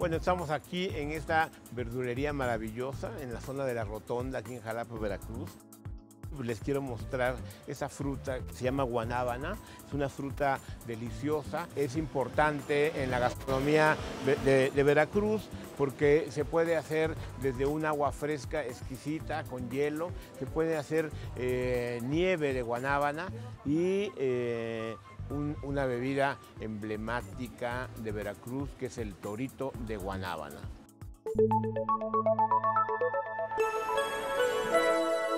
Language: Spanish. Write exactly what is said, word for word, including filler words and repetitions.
Bueno, estamos aquí en esta verdulería maravillosa, en la zona de la Rotonda, aquí en Jalapa, Veracruz. Les quiero mostrar esa fruta que se llama guanábana. Es una fruta deliciosa. Es importante en la gastronomía de, de, de Veracruz porque se puede hacer desde un agua fresca exquisita con hielo, se puede hacer eh, nieve de guanábana y eh, un, una bebida emblemática de Veracruz que es el torito de guanábana.